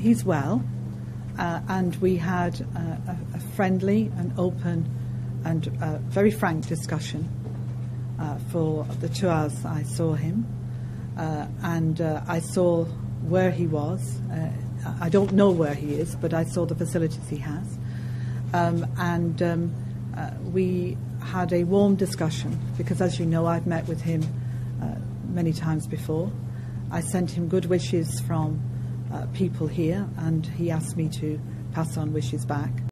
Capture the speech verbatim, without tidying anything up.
he's well, uh, and we had uh, a, a friendly and open and uh, very frank discussion uh, for the two hours I saw him, uh, and uh, I saw where he was. Uh, I don't know where he is, but I saw the facilities he has, um, and um, uh, we had a warm discussion because, as you know, I've met with him uh, many times before. I sent him good wishes from uh, people here, and he asked me to pass on wishes back.